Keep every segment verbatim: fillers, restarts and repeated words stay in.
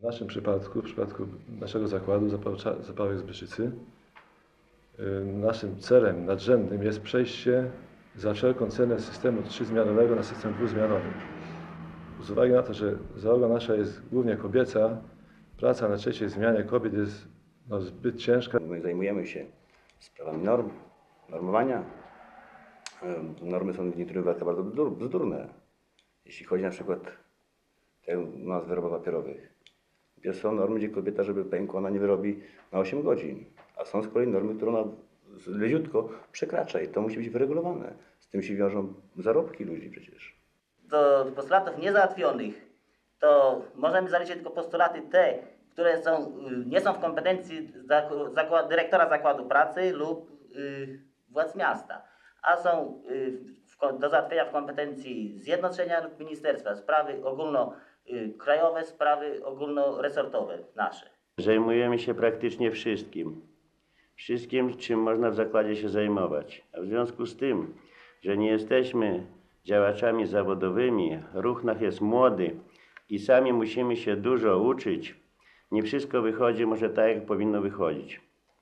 W naszym przypadku, w przypadku naszego zakładu Zapałek Zbyszczycy, naszym celem nadrzędnym jest przejście za wszelką cenę z systemu trzyzmianowego na system dwuzmianowy. Z uwagi na to, że załoga nasza jest głównie kobieca, praca na trzeciej zmianie kobiet jest no, zbyt ciężka. My zajmujemy się sprawami norm, normowania. Normy są w niektórych wypadkach bardzo bzdurne. Jeśli chodzi na przykład o nas wyrobów papierowych. Są normy, gdzie kobieta, żeby pękła, ona nie wyrobi na osiem godzin. A są z kolei normy, które ona leziutko przekracza i to musi być wyregulowane. Z tym się wiążą zarobki ludzi przecież. Do postulatów niezałatwionych to możemy zaliczyć tylko postulaty te, które są, nie są w kompetencji zakład, dyrektora zakładu pracy lub y, władz miasta, a są y, w, do załatwienia w kompetencji zjednoczenia lub ministerstwa, sprawy ogólnokrajowe, sprawy ogólnoresortowe nasze. Zajmujemy się praktycznie wszystkim. Wszystkim, czym można w zakładzie się zajmować. A w związku z tym, że nie jesteśmy działaczami zawodowymi, ruch nasz jest młody i sami musimy się dużo uczyć, nie wszystko wychodzi może tak, jak powinno wychodzić.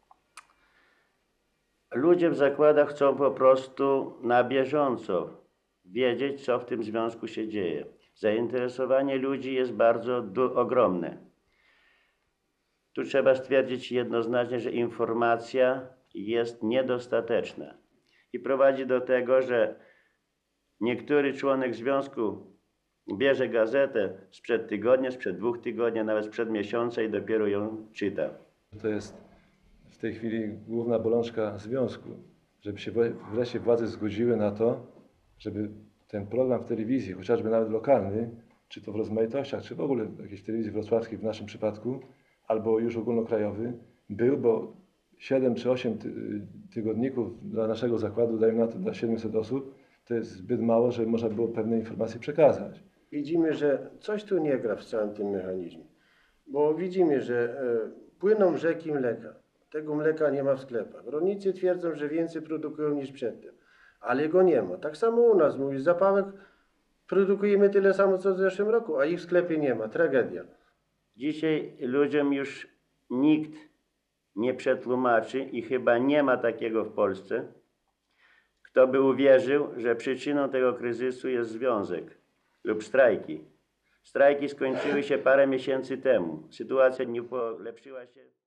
Ludzie w zakładach chcą po prostu na bieżąco wiedzieć, co w tym związku się dzieje. Zainteresowanie ludzi jest bardzo ogromne. Tu trzeba stwierdzić jednoznacznie, że informacja jest niedostateczna i prowadzi do tego, że niektóry członek związku bierze gazetę sprzed tygodnia, sprzed dwóch tygodni, nawet sprzed miesiąca i dopiero ją czyta. To jest w tej chwili główna bolączka związku, żeby się wreszcie władze zgodziły na to, żeby ten program w telewizji, chociażby nawet lokalny, czy to w rozmaitościach, czy w ogóle w jakiejś telewizji wrocławskiej w naszym przypadku, albo już ogólnokrajowy, był, bo siedem czy osiem tygodników dla naszego zakładu, dajmy na to dla siedmiuset osób, to jest zbyt mało, żeby można było pewne informacje przekazać. Widzimy, że coś tu nie gra w całym tym mechanizmie, bo widzimy, że płyną rzeki mleka. Tego mleka nie ma w sklepach. Rolnicy twierdzą, że więcej produkują niż przedtem, ale go nie ma. Tak samo u nas, mówi Zapałek, produkujemy tyle samo co w zeszłym roku, a ich w sklepie nie ma. Tragedia. Dzisiaj ludziom już nikt nie przetłumaczy i chyba nie ma takiego w Polsce, kto by uwierzył, że przyczyną tego kryzysu jest związek lub strajki. Strajki skończyły się parę miesięcy temu. Sytuacja nie polepszyła się.